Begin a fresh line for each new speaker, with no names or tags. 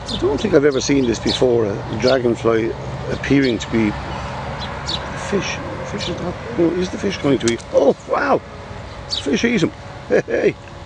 I don't think I've ever seen this before, a dragonfly appearing to be a fish. The fish is not, no, is the fish going to eat? Oh wow! The fish eat him! Hey!